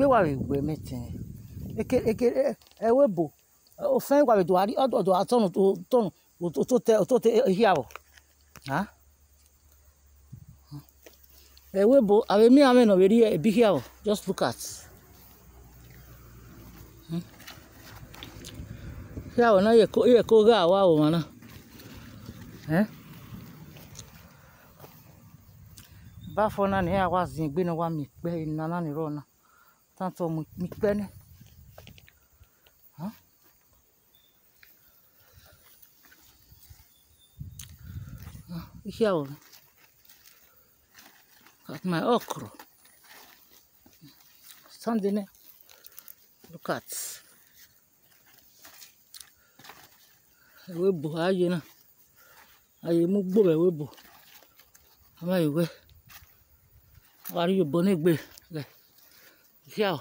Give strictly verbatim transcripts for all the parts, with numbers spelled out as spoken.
wa we meeting. Eke eke ewebo. Ofen wa do ari odo do atonu to tonu to te to te here. Huh? Ewebo ave mi ame no very big here. Just look at. Hmm? Here na ye ko ye ko ga wa o mana. Eh? Ba for na ni awa zin gbe na wa mi pe na na ni ro na. Tanto mi pe ni. Huh? Here at my okra. Standing there. Look at. Ewebo aye na. Aye mu gbo ewebo. Ama iwe. Wari yo bone gbe. Here.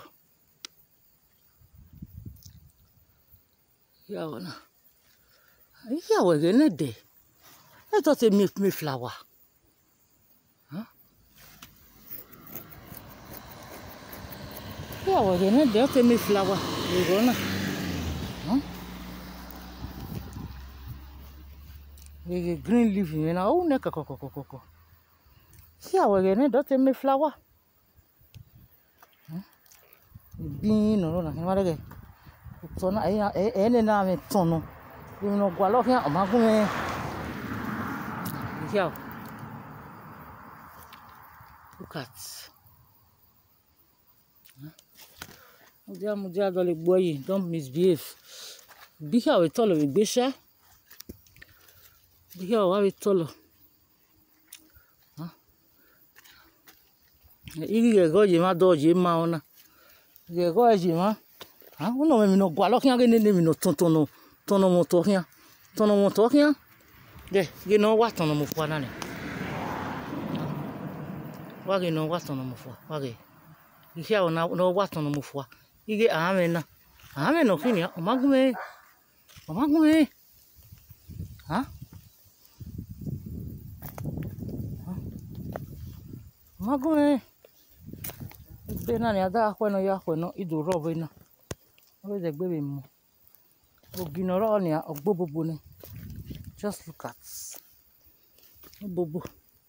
Here na. Here we get na dey. I thought they make me flower. Huh? Yeah, well, they need to make flower. You go na. Huh? We get green leaf, you know. Oh, neka koko koko koko. Yeah, well, they need to make flower. Huh? Bean, no, no, no. What again? Tono, eh, eh, eh, na me tono. You know, go look here. Omagu me. Here. Look at. Mudia mudia dole boy, don't misbehave. Be here we tolo we besha. Be here we tolo. Huh? Igi ge go je ma doje ma ona. Ge go je ma. Ah, uno me no gwa lo kian ge ne mi no tonton no. Tono mo to kian. Tono mo to kian. De, ge no wa tono mo fwa na ni. Wage no wa tono mo fwa. Wage. Ihe o na no wa tono mo fwa. Ige ame na. Ame no fini. Omagume. Omagume. Huh? Omagume. Bena ni ada akwe no ya akwe no idu robo ina. Owe de gbe mo. Oginoro ni ogbobobo ni. Just look at. Bobo.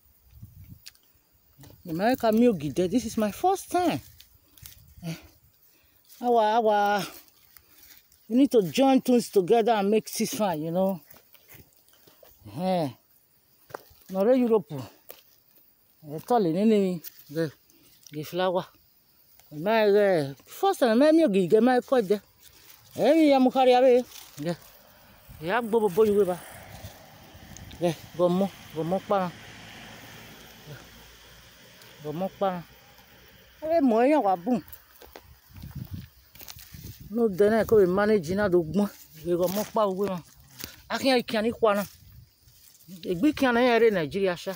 America Milgide. This is my first time. Eh. Our, our, we need to join things together and make this fine, you know. Eh. No Europe. Eh, tolly, nene, the, the flower. My, uh, first time, my Milgide, my code. Eh, I'm carry away. Yeah. Yeah, Bobo Boy River. Yeah, go more, go more pan. Go more pan. Eh, more, yeah, boom. No, then I could manage na do gbon. We go more pa we won. Akin ikan ni kwa na. Egbi kan na ere Nigeria sha.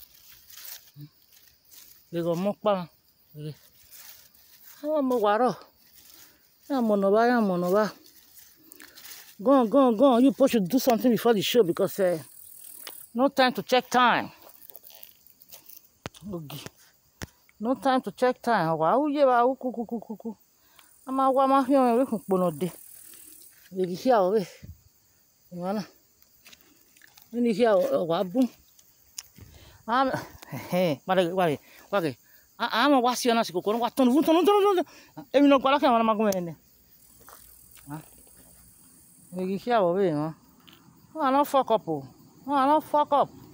We go more pa. We. Awa mo waro. Ya mo no ba, ya mo no ba. Go on, go on, go on. You both should do something before the show because uh, no time to check time. Okay. No time to check time. Wow, ye ba ku ku ku ku ku. Ama wa ma fi on we kun pono de. We di hia o we. Mana. Ni hia o wa bun. Am eh mare wale wage. Ah ama wa si ona si ko wa ton vun ton ton ton. E mi no kwa la ka ma ko me. Ah. We di hia o we ma. Ah no fuck up. Ah no fuck up.